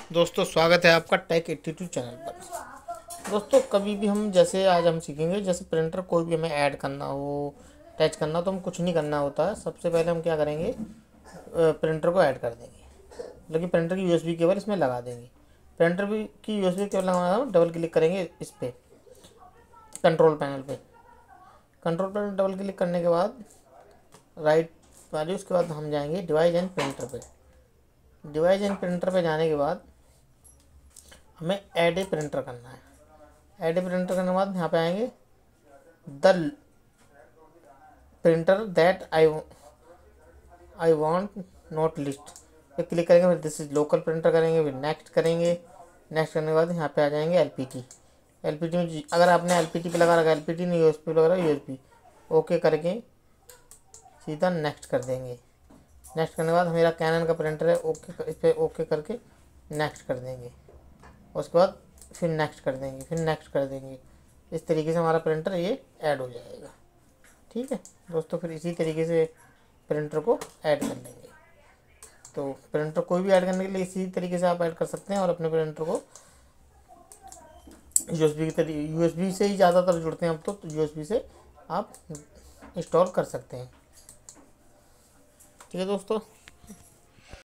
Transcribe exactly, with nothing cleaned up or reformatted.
दोस्तों स्वागत है आपका टेक एट्टी टू चैनल पर। दोस्तों कभी भी हम जैसे आज हम सीखेंगे, जैसे प्रिंटर कोई भी हमें ऐड करना हो, अटैच करना हो, तो हम कुछ नहीं करना होता है। सबसे पहले हम क्या करेंगे, प्रिंटर को ऐड कर देंगे। लेकिन प्रिंटर की यूएसबी केबल इसमें लगा देंगे। प्रिंटर भी की यूएसबी केबल लगाना हो, डबल क्लिक करेंगे इस पर, कंट्रोल पैनल पे। कंट्रोल पैनल डबल क्लिक करने के बाद राइट वाली, उसके बाद हम जाएंगे डिवाइस एंड प्रिंटर पे। डिवाइस एंड प्रिंटर पे जाने के बाद हमें ऐड ए प्रिंटर करना है। ऐड ए प्रिंटर करने के बाद यहाँ पे आएंगे, the printer that I I want not list पे क्लिक करेंगे। फिर दिस इज लोकल प्रिंटर करेंगे, फिर नेक्स्ट करेंगे। नेक्स्ट करने के बाद यहाँ पे आ जाएंगे L P T. L P T में अगर आपने एल पी टी पे लगा रखा, एल पी टी नहीं यू एस पी लगा रहा, यू एस पी ओके करके सीधा नेक्स्ट कर देंगे। नेक्स्ट करने के बाद मेरा कैनन का प्रिंटर है, ओके इस पर ओके करके नेक्स्ट कर देंगे। उसके बाद फिर नेक्स्ट कर देंगे, फिर नेक्स्ट कर देंगे। इस तरीके से हमारा प्रिंटर ये ऐड हो जाएगा। ठीक है दोस्तों, फिर इसी तरीके से प्रिंटर को ऐड कर लेंगे। तो प्रिंटर कोई भी ऐड करने के लिए इसी तरीके से आप ऐड कर सकते हैं। और अपने प्रिंटर को यूएसबी की तरीके यूएसबी से ही ज़्यादातर जुड़ते हैं अब तो, तो यूएसबी से आप इंस्टॉल कर सकते हैं। ठीक है दोस्तों।